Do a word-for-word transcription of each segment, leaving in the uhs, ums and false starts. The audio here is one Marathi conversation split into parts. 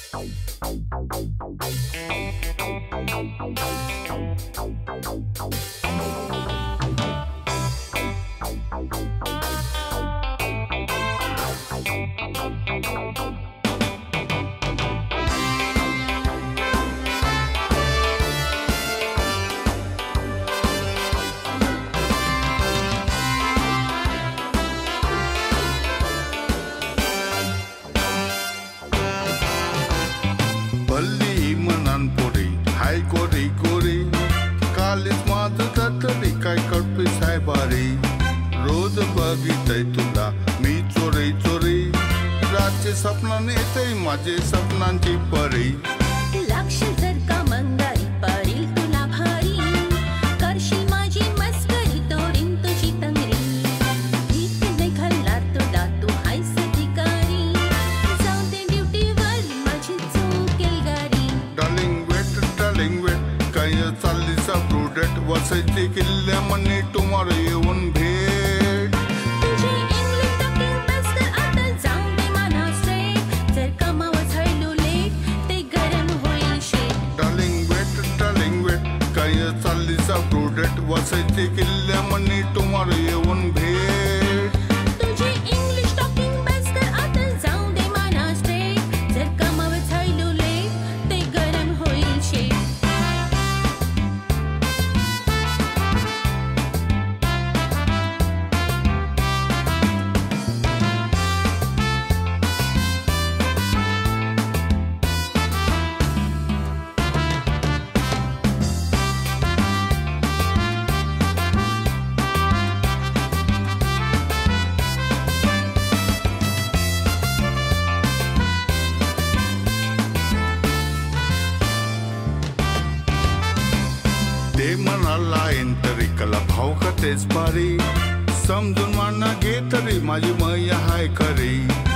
समजून माना घे तरी माझी मैया हाय खरी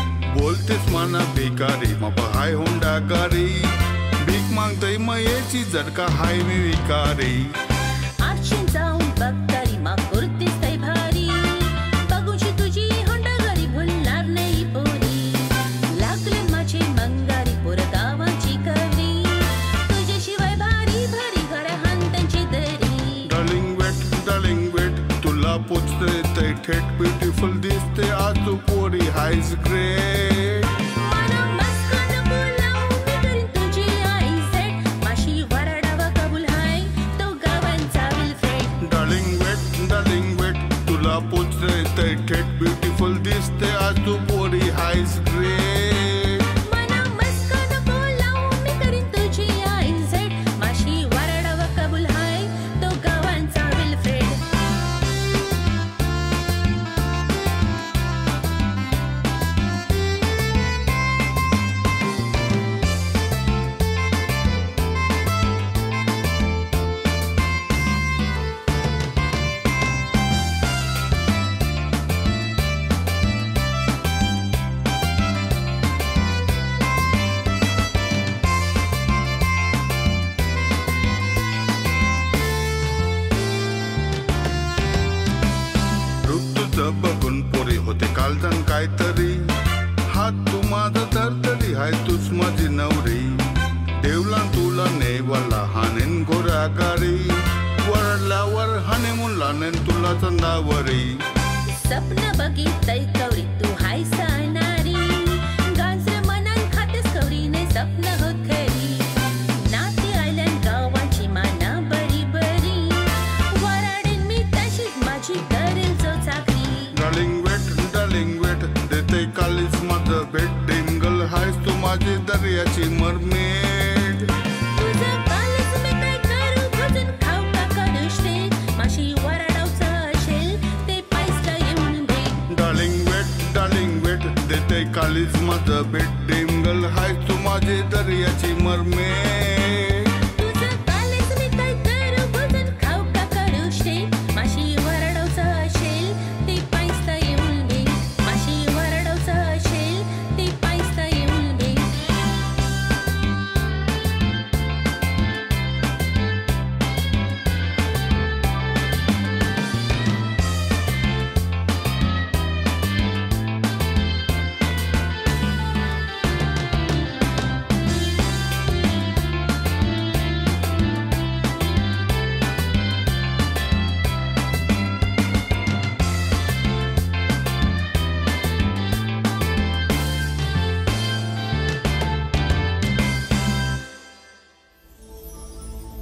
बोलतेस माना भिकारी मग हाय होंडा गारी भीक मागतय मयेची जर का हाय मी विकारी आरशीन जाऊन बघ तरी मग कुर्तीस तय भारी बघूची तुझी होंडा गारी भुलणार नाही पोरी लागले माझे मंगारी पोर गावाची करी तुझ्याशिवाय भारी भारी घर हांतांची दरी डार्लिंग वेट डार्लिंग वेट तुला पोचते तय थेट ब्युटिफुल दिसते आज तू पोरी हायस ग्रेट मला मस्का नको लावू मी करीन तुझी आई सेट माशी वरडावा कबूल हाय तो गावांचा Wilfred darling wait darling wait तुला पोचते तय थेट ब्युटिफुल दिसते आज तू पोरी हायस ग्रेट मला मस्का नको लावू मी करीन तुझी आई सेट माशी वरडावा कबूल हाय तो गावांचा विलफ्रेड बघून पोरी होते कालजन काहीतरी हात तू माझा तरतरी हाय तूच माझी नवरी देवला तुला नेवाला हानेन घोड्या गाडी वरल्यावर हनीमूनला नेन तुला चंदावरी सपना बघितय कवरी तू हाय साणारी गाजर मनान खातेस कवरी ने सपना होत खरी नाती आयलंड गावाची माना बरी बरी वराडेन मी तशीच माझी करेल जो चाकरी डार्लिंग वेट डार्लिंग वेट देते कालीच माझं भेट डिंगल हायस तू माझी दर्याची मरमेड तुझं कालच मी काय करू भजन खाऊ का कडुष्टे माशी वराडावचा असेल ते पायसला येऊन भेट डार्लिंग वेट डार्लिंग वेट देते कालीच माझं भेट डिंगल हायस तू माझी दर्याची मरमेड